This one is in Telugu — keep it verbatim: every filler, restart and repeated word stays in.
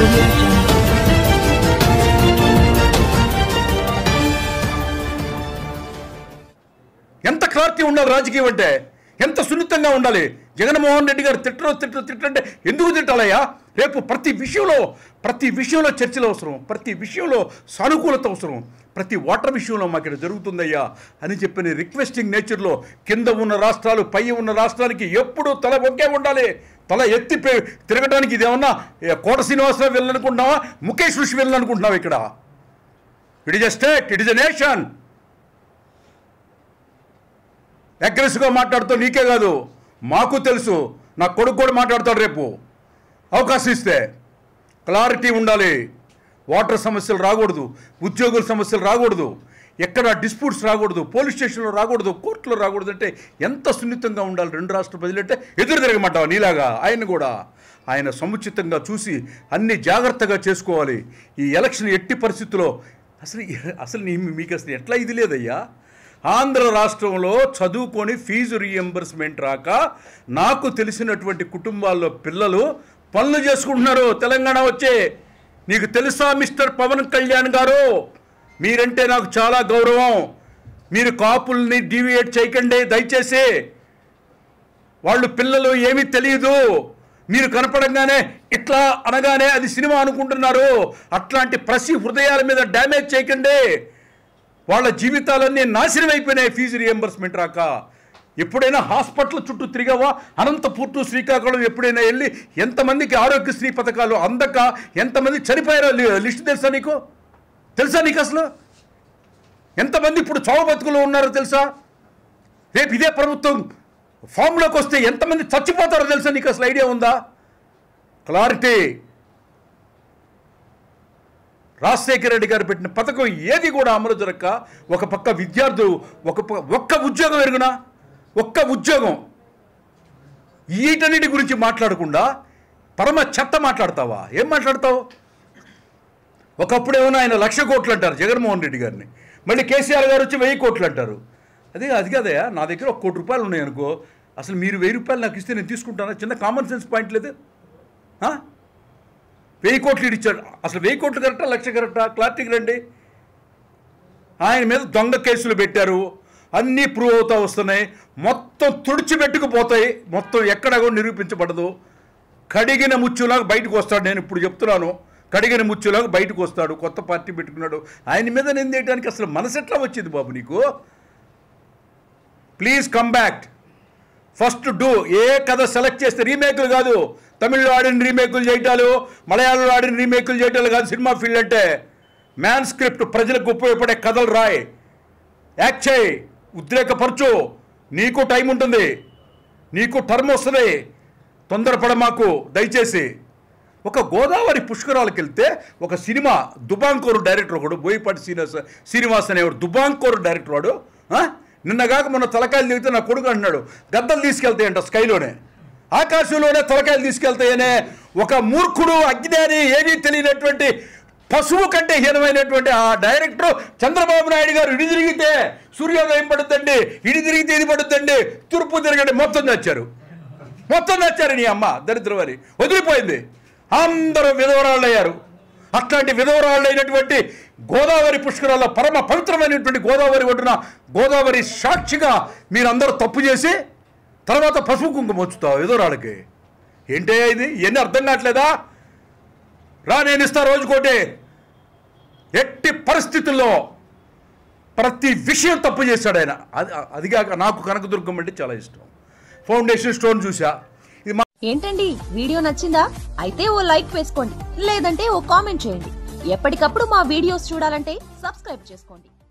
ఎంత క్లారిటీ ఉండాలి రాజకీయం అంటే, ఎంత సున్నితంగా ఉండాలి. జగన్మోహన్ రెడ్డి గారు తిట్టరు తిట్టరు తిట్టంటే ఎందుకు తిట్టాలయ్యా? రేపు ప్రతి విషయంలో ప్రతి విషయంలో చర్చలు అవసరం, ప్రతి విషయంలో సానుకూలత అవసరం, ప్రతి వాటర్ విషయంలో మాకు ఇక్కడ జరుగుతుందయ్యా అని చెప్పిన రిక్వెస్టింగ్ నేచర్లో కింద ఉన్న రాష్ట్రాలు పై ఉన్న రాష్ట్రానికి ఎప్పుడూ తల ఒకే ఉండాలి. తల ఎత్తి తిరగడానికి ఇదేమన్నా కోట శ్రీనివాసరావు వెళ్ళాలనుకుంటున్నావా, ముఖేష్ ఋషి వెళ్ళాలనుకుంటున్నావా? ఇక్కడ it is a state, it is a nation. అగ్రెసివ్గా మాట్లాడుతూ నీకే కాదు మాకు తెలుసు, నా కొడుకు కూడా మాట్లాడతాడు రేపు. అవకాశం ఇస్తే క్లారిటీ ఉండాలి. వాటర్ సమస్యలు రాకూడదు, ఉద్యోగుల సమస్యలు రాకూడదు, ఎక్కడ డిస్ప్యూట్స్ రాకూడదు, పోలీస్ స్టేషన్లో రాకూడదు, కోర్టులో రాకూడదు. అంటే ఎంత సున్నితంగా ఉండాలి రెండు రాష్ట్ర ప్రజలంటే. ఎదురు తిరగమంటావా నీలాగా? ఆయన కూడా ఆయన సముచితంగా చూసి అన్ని జాగ్రత్తగా చేసుకోవాలి. ఈ ఎలక్షన్ ఎట్టి పరిస్థితుల్లో అసలు అసలు మీకు అసలు ఎట్లా ఇది లేదయ్యా? ఆంధ్ర రాష్ట్రంలో చదువుకొని ఫీజు రీఎంబర్స్మెంట్ రాక నాకు తెలిసినటువంటి కుటుంబాల్లో పిల్లలు పనులు చేసుకుంటున్నారు. తెలంగాణ వచ్చే నీకు తెలుసా మిస్టర్ పవన్ కళ్యాణ్ గారు, మీరంటే నాకు చాలా గౌరవం. మీరు కాపుల్ని డీవియేట్ చేయకండి దయచేసి. వాళ్ళు పిల్లలు ఏమీ తెలియదు, మీరు కనపడంగానే ఇట్లా అనగానే అది సినిమా అనుకుంటున్నారు. అట్లాంటి ప్రసి హృదయాల మీద డ్యామేజ్ చేయకండి. వాళ్ళ జీవితాలన్నీ నాశనం అయిపోయినాయి ఫీజు రియంబర్స్మెంట్ రాక. ఎప్పుడైనా హాస్పిటల్ చుట్టూ తిరిగావా? అనంతపూర్ టు శ్రీకాకుళం ఎప్పుడైనా వెళ్ళి ఎంతమందికి ఆరోగ్యశ్రీ పథకాలు అందక ఎంతమంది చనిపోయారో లిస్టు తెలుసా నీకు? తెలుసా నీకు అసలు ఎంతమంది ఇప్పుడు చావు బతుకులు ఉన్నారో తెలుసా? రేపు ఇదే ప్రభుత్వం ఫామ్లోకి వస్తే ఎంతమంది చచ్చిపోతారో తెలుసా నీకు? అసలు ఐడియా ఉందా? క్లారిటీ. రాజశేఖర రెడ్డి గారు పెట్టిన పథకం ఏది కూడా అమలు జరగక ఒక పక్క విద్యార్థులు ఒక ఒక్క ఉద్యోగం ఎరుగునా ఒక్క ఉద్యోగం వీటన్నిటి గురించి మాట్లాడకుండా పరమ చెత్త మాట్లాడతావా? ఏం మాట్లాడతావు? ఒకప్పుడు ఏమన్నా ఆయన లక్ష కోట్లు అంటారు జగన్మోహన్ రెడ్డి గారిని, మళ్ళీ కేసీఆర్ గారు వచ్చి వెయ్యి కోట్లు అంటారు. అదే అది కదయా, నా దగ్గర ఒక కోటి రూపాయలు ఉన్నాయి అనుకో, అసలు మీరు వెయ్యి రూపాయలు నాకు ఇస్తే నేను తీసుకుంటానా? చిన్న కామన్ సెన్స్ పాయింట్ లేదు. వెయ్యి కోట్లు ఇచ్చాడు. అసలు వెయ్యి కోట్లు కరెక్టా లక్ష కరెక్టా? క్లారిటీకి రండి. ఆయన మీద దొంగ కేసులు పెట్టారు, అన్నీ ప్రూవ్ అవుతూ వస్తున్నాయి, మొత్తం తుడిచిపెట్టుకుపోతాయి, మొత్తం ఎక్కడ కూడా నిరూపించబడదు. కడిగిన ముచ్చులాగా బయటకు వస్తాడు. నేను ఇప్పుడు చెప్తున్నాను, కడిగిన ముచ్చులాగా బయటకు వస్తాడు. కొత్త పార్టీ పెట్టుకున్నాడు. ఆయన మీద నిందేయడానికి అసలు మనసు ఎట్లా వచ్చింది బాబు నీకు? Please come back. First do. ఏ కథ సెలెక్ట్ చేస్తే రీమేకులు కాదు, తమిళ్లో ఆడిన రీమేకులు చేయటాలు, మలయాళంలో ఆడిన రీమేకులు చేయటాలు కాదు సినిమా ఫీల్డ్ అంటే. మ్యాన్ స్క్రిప్ట్, ప్రజలకు ఉపయోగపడే కథలు రాయి, యాక్ట్ చేయి, ఉద్రేకపరచు. నీకు టైం ఉంటుంది, నీకు టర్మ్ వస్తుంది, తొందరపడ మాకు దయచేసి. ఒక గోదావరి పుష్కరాలకు వెళ్తే ఒక సినిమా దుబాంకోరు డైరెక్టర్ ఒకడు, బోయపాటి శ్రీనివాస శ్రీనివాస్ అనేవాడు దుబాంకోరు డైరెక్టర్ వాడు. నిన్నగాక మొన్న తలకాయలు దిగితే నా కొడుకు అంటున్నాడు గద్దలు తీసుకెళ్తాయంట స్కైలోనే, ఆకాశంలోనే తలకాయలు తీసుకెళ్తాయనే ఒక మూర్ఖుడు, అజ్ఞాని, ఏమీ తెలియనటువంటి పశువు కంటే హీనమైనటువంటి ఆ డైరెక్టర్ చంద్రబాబు నాయుడు గారు ఇడి తిరిగితే సూర్యోదయం పడుతుందండి, ఇడి తిరిగితే ఇది పడుతుందండి, తూర్పు తిరగండి, మొత్తం నచ్చారు, మొత్తం నచ్చారు. నీ అమ్మ దరిద్రం అని వదిలిపోయింది. అందరూ విధవరాళ్ళు అయ్యారు. అట్లాంటి విధవరాళ్ళు అయినటువంటి గోదావరి పుష్కరాల్లో పరమ పవిత్రమైనటువంటి గోదావరి ఒడ్డున గోదావరి సాక్షిగా మీరందరూ తప్పు చేసి తర్వాత పసుపు కుంకుమ వచ్చుతావు విధవరాళ్ళకి. ఏంటే ఇది? ఇవన్నీ అర్థం కావట్లేదా? రా నేను ఇస్తా రోజుకోటే. ఎట్టి పరిస్థితుల్లో ప్రతి విషయం తప్పు చేశాడు ఆయన. అది అదిగాక నాకు కనకదుర్గం అంటే చాలా ఇష్టం. ఫౌండేషన్ స్టోన్ చూసా. ఇది ఏంటండి వీడియో నచ్చిందా? అయితే ఓ లైక్ వేసుకోండి, లేదంటే ఓ కామెంట్ చేయండి. ఎప్పటికప్పుడు మా వీడియోస్ చూడాలంటే సబ్స్క్రైబ్ చేసుకోండి.